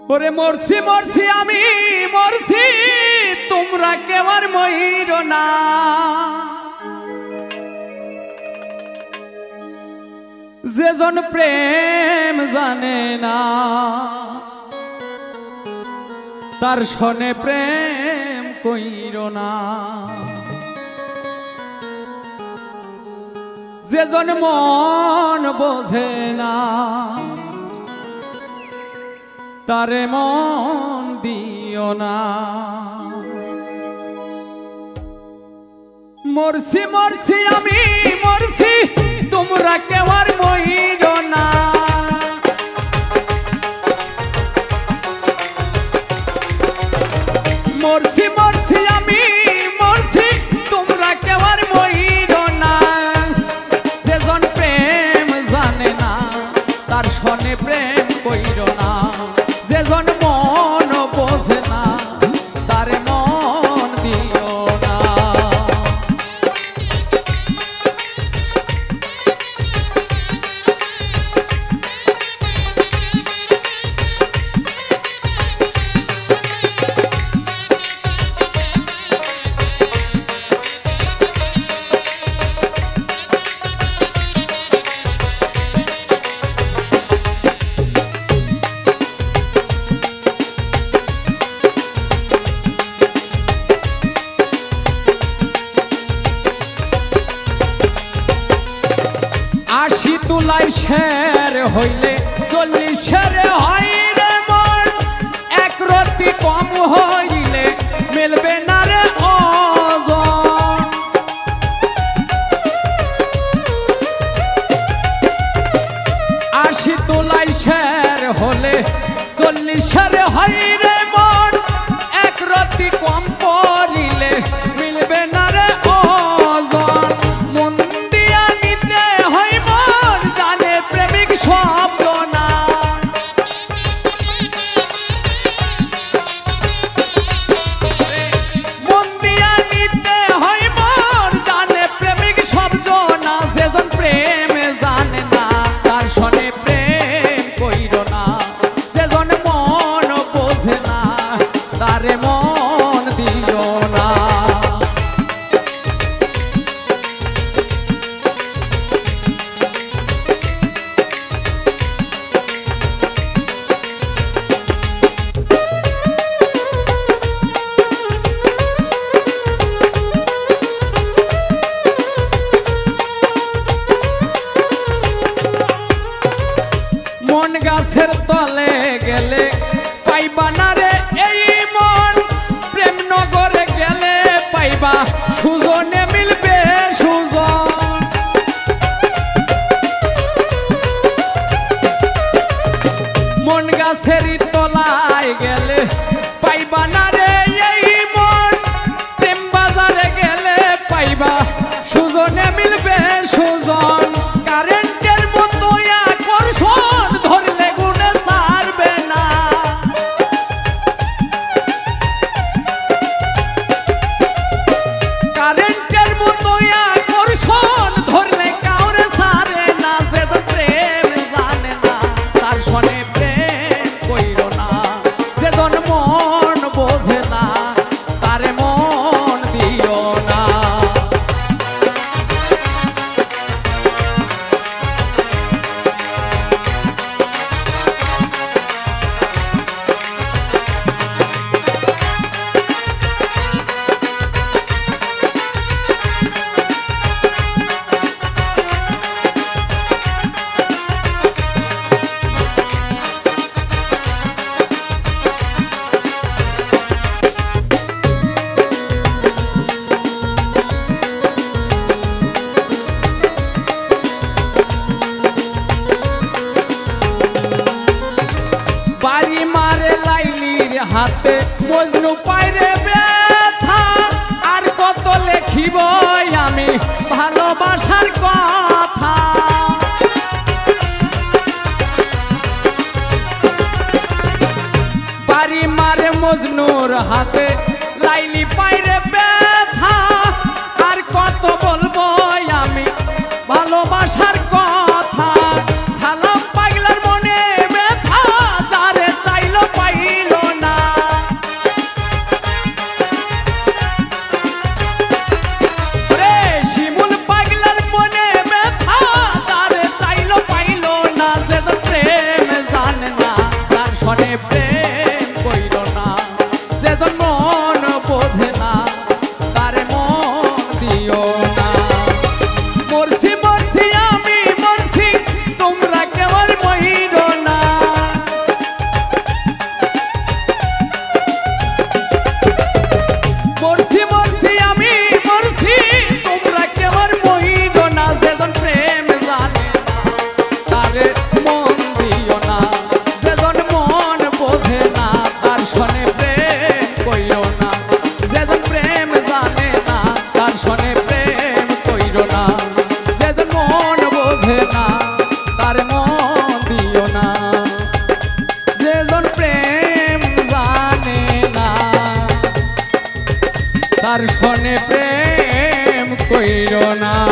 ওরে মরছি মরছি আমি মরছি, তোমরা কেউ আর মইরো না। যেজন প্রেম জানে না তার সনে প্রেম কইরো না। যেজন মন বোঝে না তারে মন দিও না। মরছি মরছি আমি মরছি, তোমরা কেউ আর মইরো না। মরছি মরছি আমি মরছি, তোমরা কেউ আর মইরো না। যেজন প্রেম জানে না তার সনে প্রেম কইরো না। যেজন মন বোঝে না তারে মন দিও না। আশি তুলাই শের হইলে 40 শের হয় রে মন। এক রতি কম হইলে মিলবে না রে ওজন। আশি তুলাই শের হলে 40 শের হয় রে মন। এক রতি কম পড়িলে মিলবে না রে ওজন। মন দিয়া নিতে হয় মন, জানে প্রেমিক শব্দ না। মন দিয়া নিতে হয় মন, জানে প্রেমিক শব্দ না। যেজন প্রেম জানে না তার সনে প্রেম কইরো না। যেজন মন বোঝে না তারে মন দিও না। মন গাছের তলে গেলে পাইবা না রে এই মন। প্রেম নগরে গেলে পাইবা সুজনে মিলবে সুজন। মন গাছের তলায় গেলে পাইবা না রে এই মন। প্রেম বাজারে গেলে পাইবা সুজনে মিলবে সুজন। কারেন্টের মতো আকর্ষণ ধরলে গুণে ছাড়বে না। কারেন্টের মতো আকর্ষণ ধরলে কাউরে ছাড়ে না। যেজন প্রেম জানে না তার সনে প্রেম কইরো না। যেজন মন বোঝে না তারে মন দিও না। বাড়ি মারে লাইলির হাতে মজনু পাইরে ব্যথা। আর কত লেখিব আমি ভালোবাসার কথা। বাড়ি মারে মজনুর হাতে লাইলি পাইরে ব্যথা। আর কত বলবো আমি ভালোবাসার কথা। সালাম পাগলার মনে ব্যথা, যারে চাইলো পাই তার সনে প্রেম কইরো না।